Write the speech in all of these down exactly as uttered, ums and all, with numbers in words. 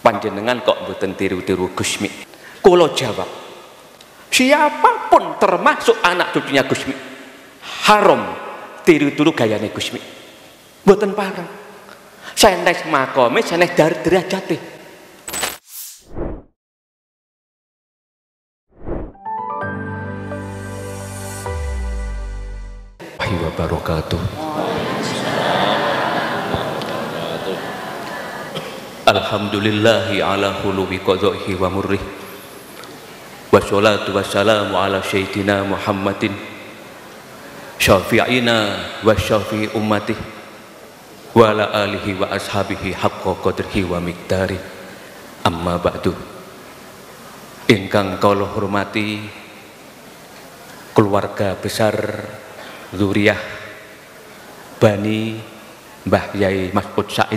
panjenengan kok mboten tiru-tiru Gusmi? Kula jawab, siapapun termasuk anak cucunya Gusmi haram tiru-tiru gayane Gusmi. Mboten pareng. Sanes makome, sanes derajate. Wa barakatuh. Alhamdulillahi ala huluwi qadha'ihi wa murrih. Wassalatu wassalamu ala sayyidina Muhammadin syafi'ina wa syafi'i ummatih wa ala alihi wa ashabihi haqqa qadrihi wa miqdari. Amma ba'du. Ingkang kula hormati keluarga besar zuriyah Bani Mbah Yai Mas'ud Said,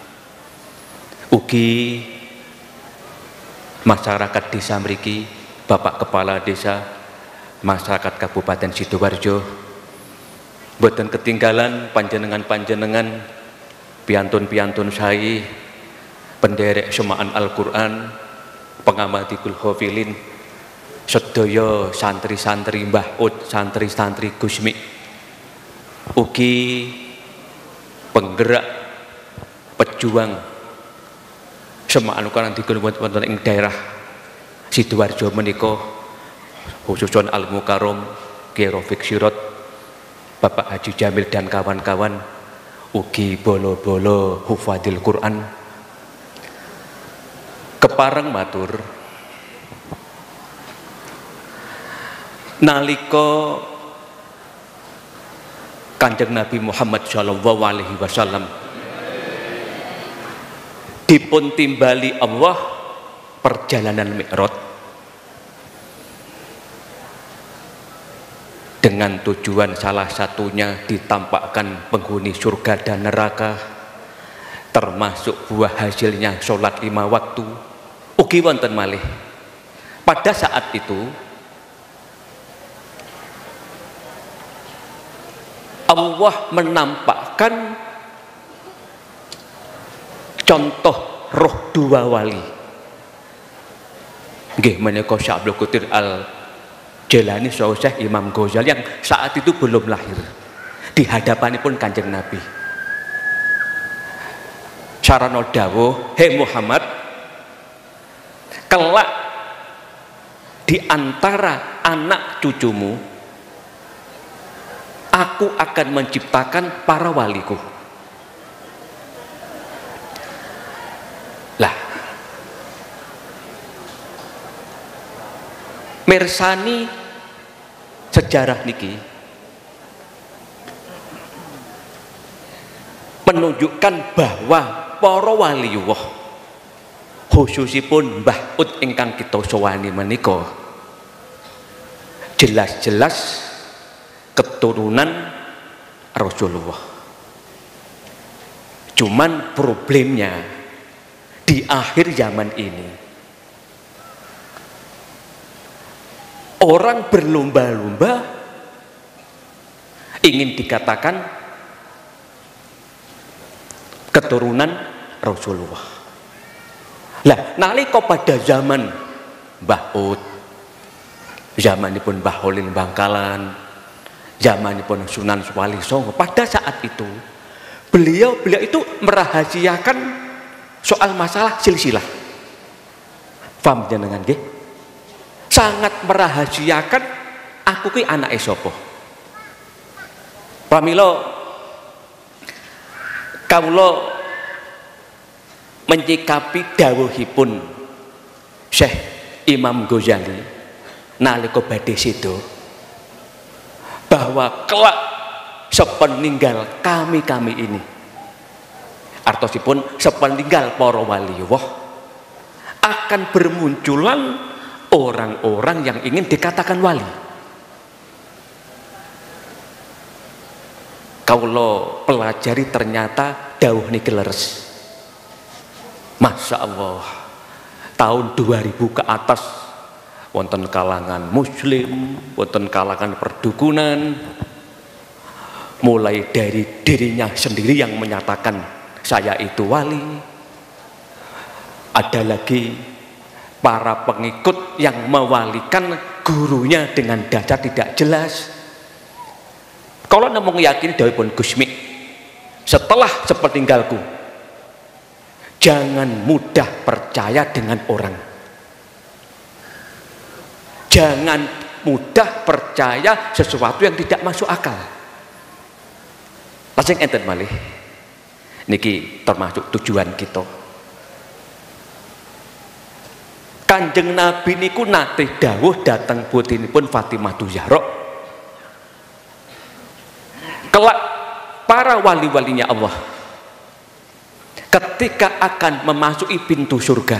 ugi masyarakat desa mriki, Bapak Kepala Desa, masyarakat Kabupaten Sidoarjo, boten ketinggalan panjenengan-panjenengan piantun-piantun sae, penderek semaan Al-Qur'an, pengamadikul hafilin, sedaya santri-santri Mbah Ud, santri-santri Gusmi, ugi penggerak pejuang semaan Al-Qur'an wonten ing daerah Sidoarjo menika, khususun Al Mukarrom, Kiai Rafiq Sirot, Bapak Haji Jamil dan kawan-kawan, ugi bolo-bolo hufadil Quran. Kepareng matur nalika Kanjeng Nabi Muhammad Shallallahu Alaihi Wasallam dipun timbali Allah perjalanan Mi'raj dengan tujuan salah satunya ditampakkan penghuni surga dan neraka, termasuk buah hasilnya sholat lima waktu. Ugi wonten malih pada saat itu Allah menampakkan contoh roh dua wali. Nggih menika Syekh Abdul Qadir Al Jailani Syekh Imam Ghazali yang saat itu belum lahir di hadapanipun Kanjeng Nabi. Sarana dawuh, "Hei Muhammad, kelak di antara anak cucumu aku akan menciptakan para waliku." Lah, mirsani sejarah niki menunjukkan bahwa para waliullah, khususipun Mbah Ud ingkang kita sowani menika, jelas-jelas keturunan Rasulullah. Cuman problemnya di akhir zaman ini orang berlomba-lomba ingin dikatakan keturunan Rasulullah. Lah nalika pada zaman Mbah Ud, zamanipun Mbah Holil Bangkalan, zamanipun Sunan Wali Songo, pada saat itu beliau beliau itu merahasiakan soal masalah silsilah. Paham jenengan nggih? Sangat merahasiakan aku ki anake sapa. Pramila kawula menyikapi dawuhipun Syekh Imam Ghazali nalika badhe sedo, bahwa kelak sepeninggal kami-kami ini, artosipun sepeninggal para waliullah, akan bermunculan orang-orang yang ingin dikatakan wali. Kaulo pelajari ternyata dawuh niki leres. Masya Allah, tahun dua ribu ke atas wonten kalangan muslim, wonten kalangan perdukunan, mulai dari dirinya sendiri yang menyatakan saya itu wali, Ada lagi para pengikut yang mewalikan gurunya dengan dasar tidak jelas. Kalau namung yakin dawuhipun Gusmi, setelah sepeninggalku, jangan mudah percaya dengan orang. Jangan mudah percaya sesuatu yang tidak masuk akal. Lajeng enten malih. Niki termasuk tujuan kita. Kanjeng Nabi niku nate dawuh dateng putinipun Fatimah Zahra. Kelak para wali-walinya Allah ketika akan memasuki pintu surga,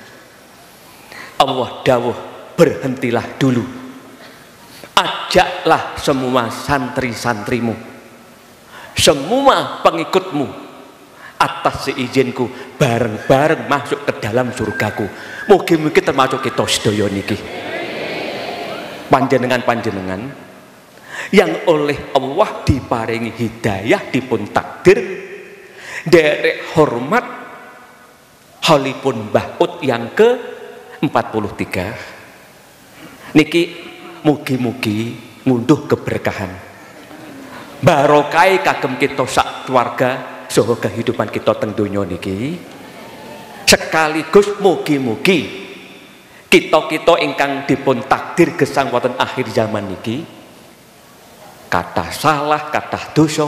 Allah dawuh, berhentilah dulu, ajaklah semua santri-santrimu, semua pengikutmu, atas seizinku bareng-bareng masuk ke dalam surgaku. Mugi-mugi termasuk kita sedaya niki. Panjenengan-panjenengan yang oleh Allah diparingi hidayah, dipun takdir derek hormat halipun Mbah Ut yang ke empat puluh tiga niki, mugi-mugi ngunduh keberkahan barokai kagem kita sak keluarga saha kehidupan kita teng donya niki, sekaligus mugi-mugi kita-kita ingkang dipun takdir gesang wonten akhir zaman niki kathah salah, kathah dosa,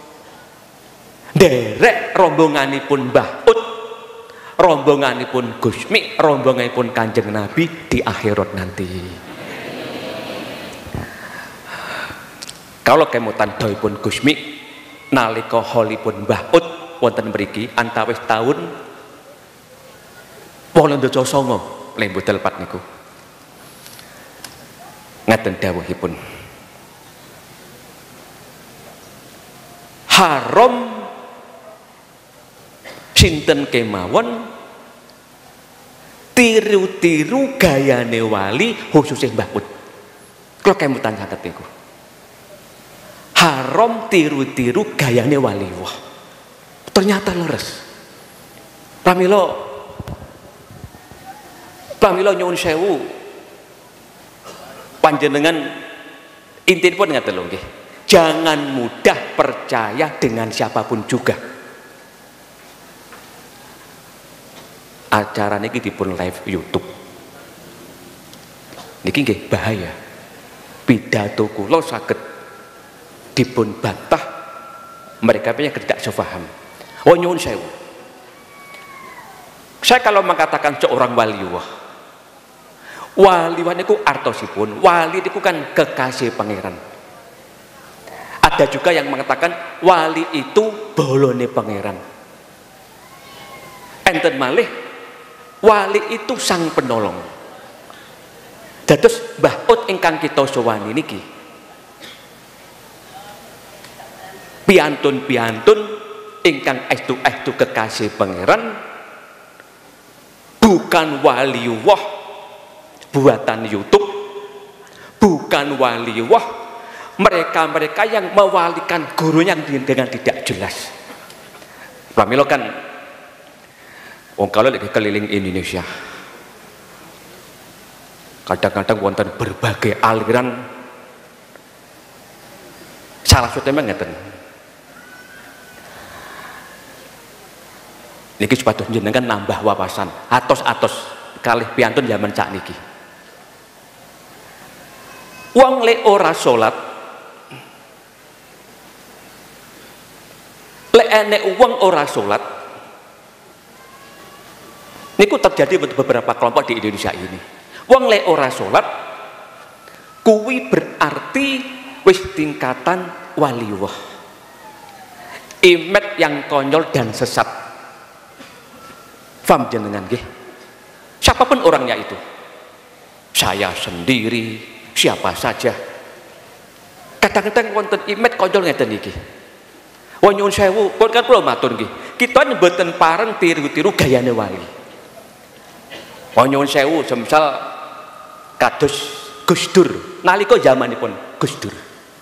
derek rombonganipun Mbah Ut, rombonganipun Gusmi, rombonganipun Kanjeng Nabi di akhirat nanti. Kalau kemutan dawuhipun Gusmi nalika holipun Mbah Ut wonten mriki antawis taun wolung dasa sanga lembu telpat niku. Ngaten dawuhipun, haram sinten kemawon tiru-tiru gayane wali khususnya Mbah Ut. Kalau kemutan sangat niku, haram tiru-tiru gayane wali. Wah, ternyata leres. Pramila, pramila nyuwun sewu, panjenengan intinipun ngaten lho nggih. Jangan mudah percaya dengan siapapun juga. Acara niki dipun live YouTube. Niki nggih bahaya. Pidato kula saged dipun bantah mereka punya tidak sefaham. Oh nyuwun sewu. Saya kalau mengatakan seorang waliullah, waliullah niku artosipun, wali niku kan kekasih pangeran. Ada juga yang mengatakan wali itu bolone pangeran. Enten malih wali itu sang penolong. Dados Mbah Ut ingkang kita sowani niki piantun-piantun ingkang estu-estu kekasih pangeran, bukan waliullah buatan YouTube, bukan waliullah mereka-mereka yang mewalikan gurunya dengan tidak jelas. Pramila kan wong kalau lagi keliling Indonesia kadang-kadang wonten berbagai aliran, salah satu memang ngeten niki supados jenengan nambah wawasan atos-atos kalih piantun zaman sakniki. Wong lek ora salat, lek enek wong ora salat, niku terjadi beberapa kelompok di Indonesia ini. Wong lek ora salat kuwi berarti wis tingkatan waliullah, imet yang konyol dan sesat. Faham jenengan nggih? Siapapun orangnya itu, saya sendiri, siapa saja, kadang-kadang wonten imet konyol ngeten iki. Wong nyuwun sewu, pun kan kula matur nggih, kita mboten pareng tiru-tiru gayane wali. Wong nyuwun sewu, semisal kados Gus Dur, nalika zamanipun Gus Dur,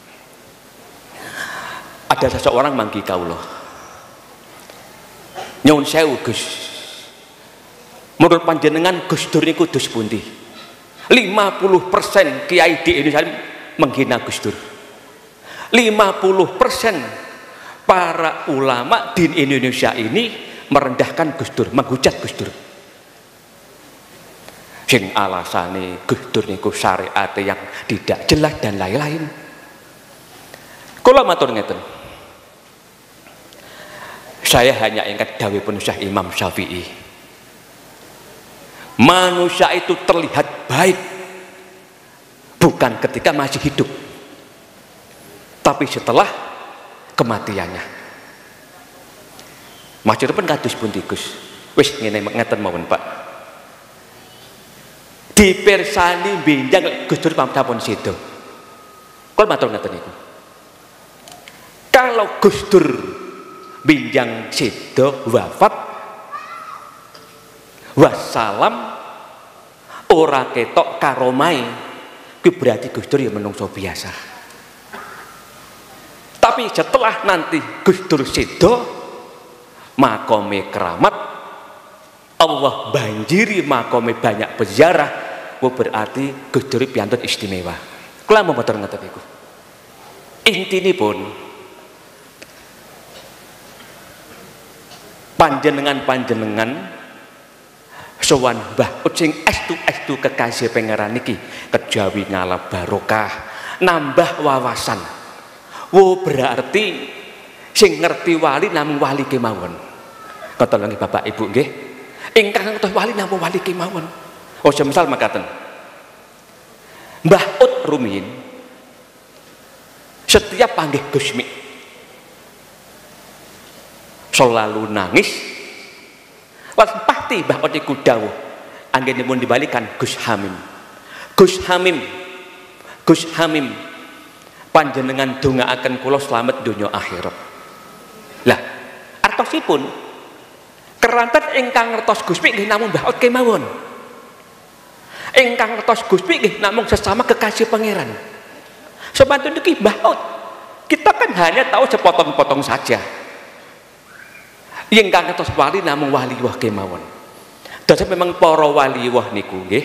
ada seseorang manggi kawula, nyuwun sewu Gus, Menurut panjenengan Gus Dur niku dos pundi? lima puluh persen kiai di Indonesia menghina Gus Dur. lima puluh persen para ulama di Indonesia ini merendahkan Gus Dur, menghujat Gus Dur. Sing alasane Gus Dur niku syariat yang tidak jelas dan lain-lain. Kula matur ngeten. Saya hanya ingat dawuhipun Syekh Imam Syafi'i. Manusia itu terlihat baik bukan ketika masih hidup, tapi setelah kematiannya. Maksudipun kados pundi Gus? Wis ngene ngeten mawon Pak. Dipirsani benjang Gus Dur sampun sedo. Kula matur ngeten niku. Kalau Gus Dur benjang sedo wafat wassalam ora ketok karomai, kuwi berarti Gus Dur ya menungso biasa. Tapi setelah nanti Gus Dur sedo makome keramat, Allah banjiri makome banyak peziarah, ku berarti Gus Dur piantun istimewa. Kula matur ngoten niku. Intinipun panjenengan-panjenengan sowan Mbah Ut sing estu-estu kekasih pangeran niki kejawi ngalap barokah, nambah wawasan. Wo berarti sing ngerti wali namung wali kemawon. Kata lagi Bapak Ibu nggih, ingkang ngertos wali namung wali kemawon. Oh semisal makaten. Mbah Ut rumiyin setiap panggih Gusmi selalu nangis. Pas pasti Mbah Ut iku dawuh anggenipun dibalikan Gus Hamim. Gus Hamim, Gus Hamim, panjenengan dongaaken kula slamet donya akhirat. Lah, artosipun keranten ingkang ngertos Gusmi nggih namung Mbah Ut kemawon. Ingkang ngertos Gusmi nggih namung sesama kekasih pangeran. Sepatutnya niki Mbah Ut, kita kan hanya tahu sepotong-potong saja. Yang kang ngertos wali namung wali wah kemawon. Dados memang para wali wah niku nggih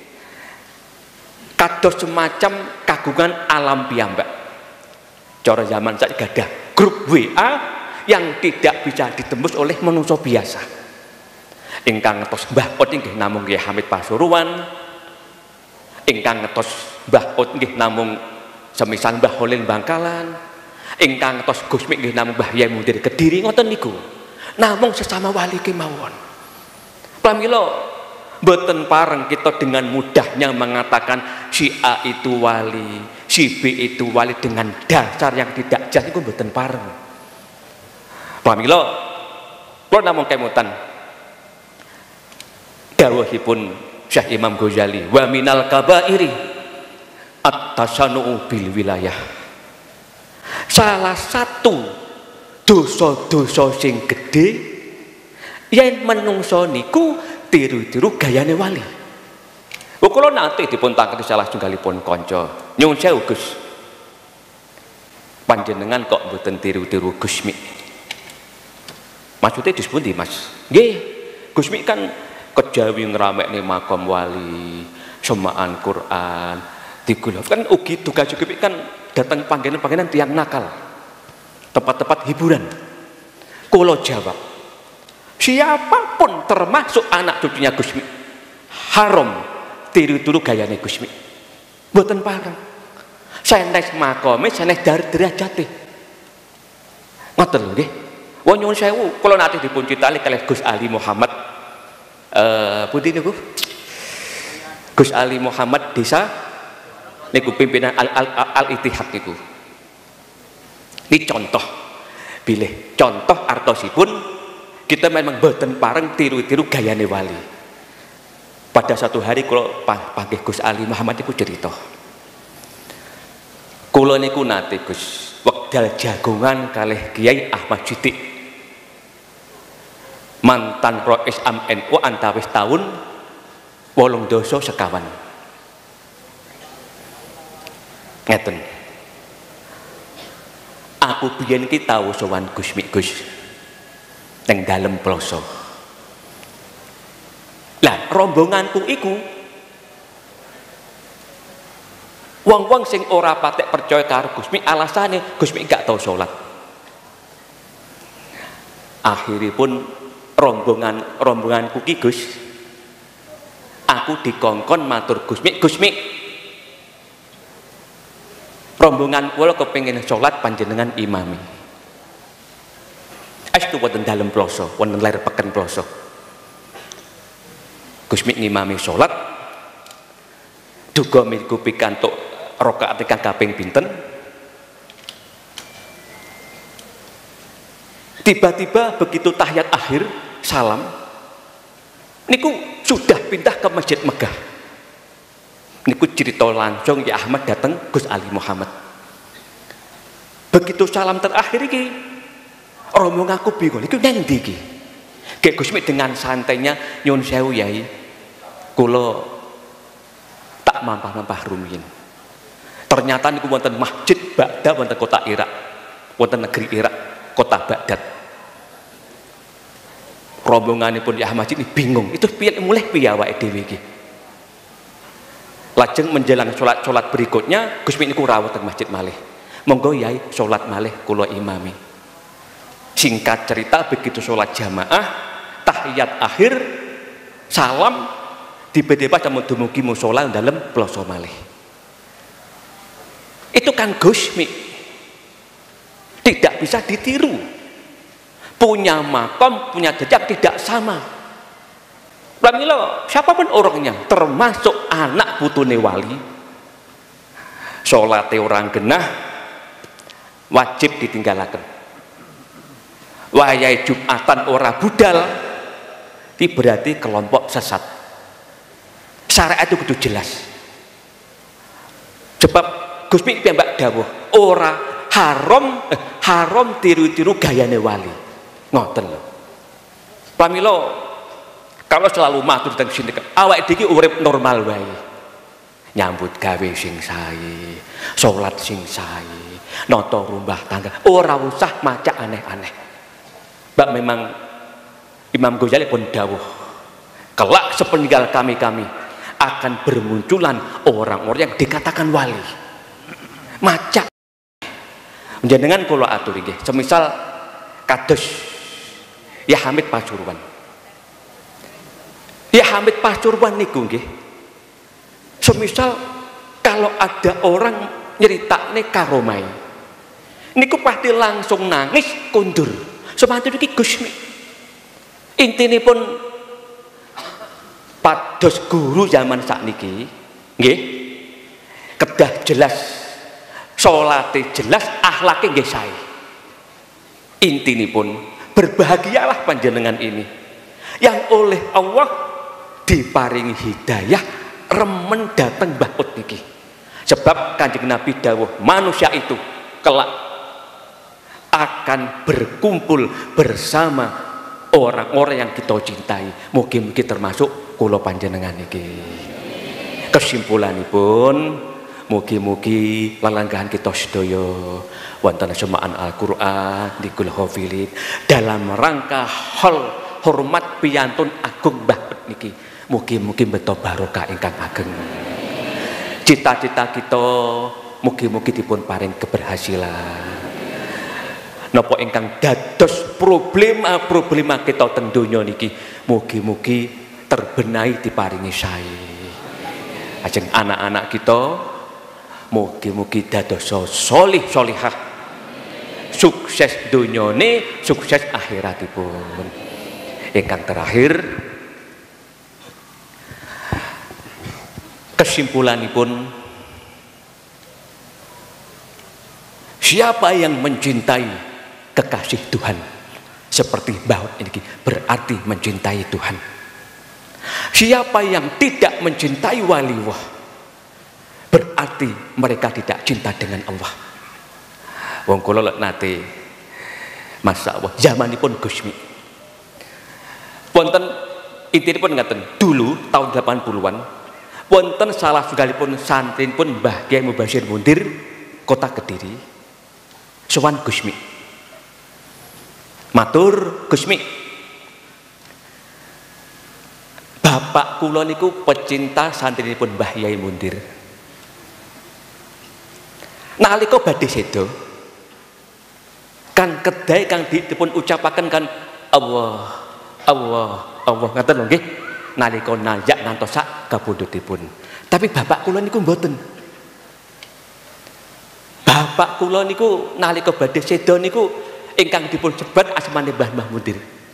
kados semacam kagungan alam piyambak. Cara zaman saiki gadah grup W A yang tidak bisa ditembus oleh manusia biasa. Ingkang ngertos Mbah Ut nggih namung Kyai Hamid Pasuruan. Ingkang ngertos Mbah Ut nggih namung semisal Mbah Holil Bangkalan. Ingkang ngertos Gusmi nggih namung Mbah Yai Mudir Kediri ngoten niku. Namung sesama wali kemawon. Pramila boten pareng kita dengan mudahnya mengatakan si A itu wali, si B itu wali dengan dasar yang tidak jelas itu boten pareng. Pramila kula namung kemutan dawuhipun Syekh Imam Ghazali, wa minal kabairi at-tasannu'u bil wilayah. Salah satu dosa-dosa sing gede yen menungso niku tiru-tiru gayane wali. Kula nate dipun tangketi salah tunggalipun kanca. Nyuwun sewu Gus. Panjenengan kok mboten tiru-tiru Gusmi? Maksudnya disebut di Mas. Nggih, Gusmi kan kejawi ngramekne makam wali, semaan Quran, digulaf kan ugi tugas Gusmi kan datang panggenan-panggenan tiang nakal. Tempat-tempat hiburan. Kula jawab, siapapun termasuk anak cucunya Gusmi haram tiru-tiru gayane Gusmi. Mboten pareng. Sanes makome, sanes derajate. Ngoten lho nggih. Wong nyuwun sewu, kula nate dipun critani kalih Gus Ali Muhammad eh pundi niku? Gus Ali Muhammad Desa niku pimpinan Al-Ittihad niku. Ini contoh, pilih contoh artosipun kita memang boten pareng tiru-tiru gayane wali. Pada satu hari kalau panggih Gus Ali Muhammad itu cerita, kula niku nate Gus wekdal jagongan kalih Kiai Ahmad Siddiq, mantan Rais Am N U antawis tahun wolung dasa sekawan. Ngeten. Aku biyen iki tau sowan Gusmi Gus teng dalem ploso. Lah Lah rombonganku iku wong-wong sing ora patek percaya karo Gusmi, alasane Gusmi gak tau salat. Akhiripun rombongan rombonganku ki Gus, aku dikongkon matur Gusmi, Gusmi rombongan kula kepengin salat panjenengan imami. Estu wonten dalem ploso, wonten lair peken ploso. Gusmi ngimami salat, duga miku pikantuk rakaat ingkang kaping pinten. Tiba-tiba begitu tahiyat akhir salam niku sudah pindah ke Masjid Megah. Niku cerita langsung ya Ahmad datang Gus Ali Muhammad. Begitu salam terakhir iki rombongan aku bingung niku nang ndi iki. Gek Gusmi dengan santainya nyun sewu yai, kula tak mampah-mampah rumiyin. Ternyata niku wonten masjid Baghdad wonten kota Irak, wonten negeri Irak, kota Baghdad. Rombonganipun ya Ahmad ini bingung, itu piye mulai piye awake dhewe iki. Lajeng menjelang sholat-sholat berikutnya Gusmi niku rawuh teng masjid malih. Monggo yai sholat malih kula imami. Singkat cerita begitu sholat jamaah, tahiyat akhir, salam, tiba-tiba jamu dumugi mushola dalam ploso malih. Itu kan Gusmi tidak bisa ditiru. Punya makam, punya jejak tidak sama. Pramila siapapun orangnya, termasuk anak putune wali, sholate orang genah wajib ditinggalaken. Wayahe Jumatan ora budal, itu berarti kelompok sesat. Syariat itu kudu jelas. Sebab Gusmi piyambak dawuh ora haram eh, haram tiru-tiru gayane wali. Ngoten lho. Pramila kalau selalu matur teng sini awake dhewe urip normal wae. Nyambut gawe sing sae, salat sing sae, nata rumah tangga, ora usah macak aneh-aneh. Mbak memang Imam Ghazali pun dawuh, kelak sepeninggal kami-kami akan bermunculan orang-orang yang dikatakan wali. Macak. Njenengan kula atur nggih, semisal kados Ya Hamid Pasuruan. Ya Hamid Pasuruan niku nggih. Semisal kalau ada orang nyeritakne karomai, niku pasti langsung nangis kundur. Semantun iki Gusmi. Intinipun pados guru zaman sakniki nggih kedah jelas, salate jelas, akhlake nggih sae. Intinipun berbahagialah panjenengan ini yang oleh Allah diparingi hidayah remen dateng Mbah Ut niki. Sebab Kanjeng Nabi dawuh manusia itu kelak akan berkumpul bersama orang-orang yang kita cintai. Mugi-mugi termasuk kula panjenengan niki. Kesimpulanipun mugi-mugi lelanggahan kita sedaya wonten semaan Al-Qur'an dikul hafilin dalam rangka hal hormat piyantun agung Mbah niki. Mugi-mugi beto barokah ingkang ageng. Cita-cita kita mugi-mugi dipun paring keberhasilan. Napa ingkang dados problema-problema kita teng donya niki mugi-mugi terbenahi diparingi sae. Ajeng anak-anak kita mugi-mugi dados solih solihah, sukses dunyane, sukses akhiratipun. Ingkang terakhir, kesimpulanipun, siapa yang mencintai kekasih Tuhan seperti Mbah ini berarti mencintai Tuhan. Siapa yang tidak mencintai waliullah berarti mereka tidak cinta dengan Allah. Wong kula lek nate masyaallah zamanipun Gusmi wonten intinipun ngaten, dulu tahun delapan puluhan wonten salah setunggalipun santrinipun Mbah Kyai Mubashir Mundir Kota Kediri sowan Gusmi matur, Gusmi Bapak kula niku pecinta santrinipun Mbah Yai Mundir. Nalika badhe sedo kan kedai kang dipun ucapaken kan Allah Allah Allah ngaten lho nggih, nalika nanjak ngantos sak kabundutipun. Tapi bapak kula niku mboten. Bapak kula niku nalika badhe sedo niku ingkang dipun sebat asmane Mbah Mbah Mundir.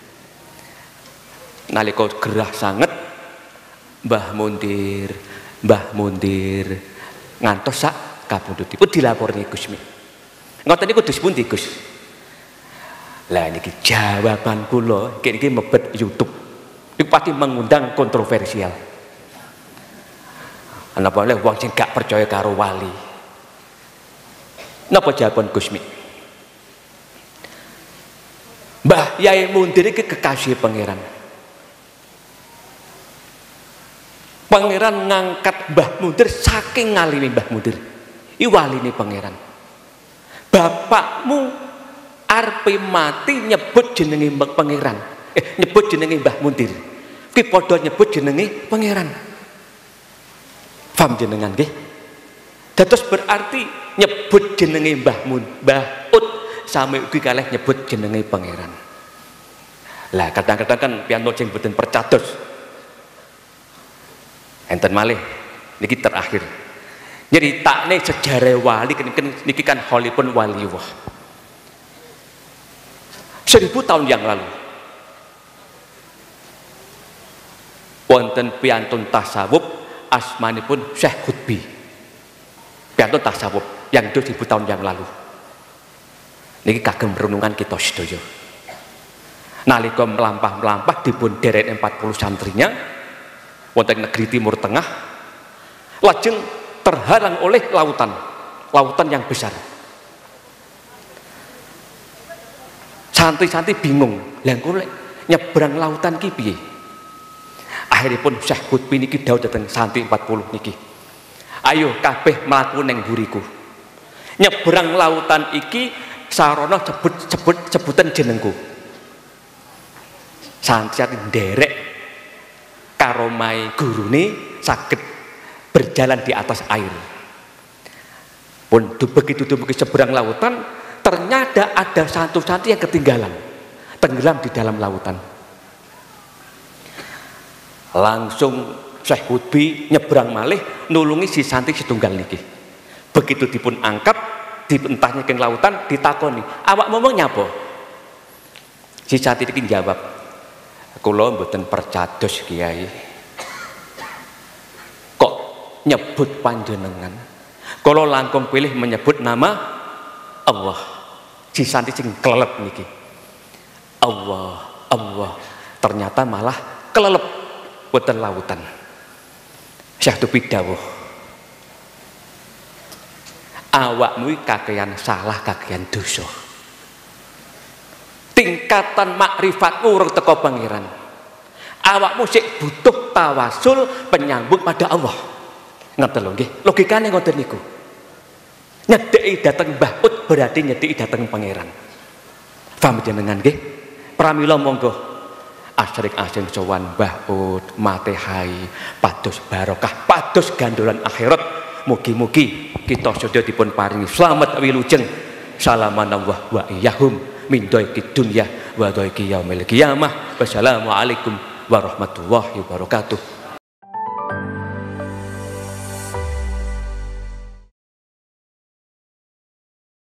Nalika gerah sanget Mbah Mundir, Mbah Mundir ngantos sak kabundutipun dilaporni Gusmi. Ngoten niku dus pundi Gus? Lah niki jawaban kula niki mebet YouTube. Niku pasti mengundang kontroversial. Napa oleh wong sing gak percaya karo wali. Napa jawaban Gusmi? Mbah Yai Mundir iki kekasih pangeran. Pangeran ngangkat Mbah Mundir saking ngalimi Mbah Mundir. I waline pangeran. Bapakmu arepe mati nyebut jenenge pangeran. Eh nyebut jenenge Mbah Mundir. Ki padha nyebut jenenge pangeran. Paham jenengan nggih? Dados berarti nyebut jenenge Mbah Mun, Mbah Ut sami ugi kalih nyebut jenenge pangeran. Lah kadang-kadang kan pianto sing boten percados. Enten malih niki terakhir. Nyeritane sejarah wali niki kan holipun waliwah. Seribu tahun yang lalu wonten piantun tasawuf asmanipun Syekh Qutbi. Piantun tasawuf yang itu seribu tahun yang lalu. Niki kagem renungan kita sedaya. Nalika melampah-melampah dipun derek empat puluh santrinya wonten negeri Timur Tengah, lajeng terhalang oleh lautan, lautan yang besar. Santri-santri bingung, lha engko nyebrang lautan ki piye? Akhiripun Syekh Qutbi niki dawuh dhateng santri empat puluh niki. Ayo kabeh mlaku ning mburiku. Nyebrang lautan iki sarana sebut-sebut sebutan jenengku. Santri nderek karo mai gurune saged berjalan di atas air. Pun begitu dumugi seberang lautan, ternyata ada satu santri yang ketinggalan, tenggelam di dalam lautan. Langsung Syekh Qutbi nyebrang malih nulungi si santri setunggal niki. Begitu dipun angkat, dipentahnya ke lautan, ditakoni, awak ngomong nyapa? Si santri iki jawab, kula mboten percados Kiai. Kok nyebut panjenengan? Kula langkung pilih menyebut nama Allah. Si santri sing kelelep niki. Allah, Allah. Ternyata malah kelelep wonten lautan. Syekh Qutbi dawuh, awakmu kakean salah kakean dosa. Tingkatan makrifatmu urung teko pangeran. Awakmu sik butuh tawasul penyambung pada Allah. Ngoten lho nggih, logikane ngoten niku. Nyedeki dateng Mbah Ut berarti nyedeki dateng pangeran. Paham jenengan nggih? Pramila monggo asring-asring sowan Mbah Ut, Matehai, pados barokah, pados gandolan akhirat. Mugi-mugi kita sedaya dipun paringi slamet wilujeng. Salamanallah wa iyyahum min dhaiki dunya wa dhaiki yaumil qiyamah. Wassalamualaikum warahmatullahi wabarakatuh.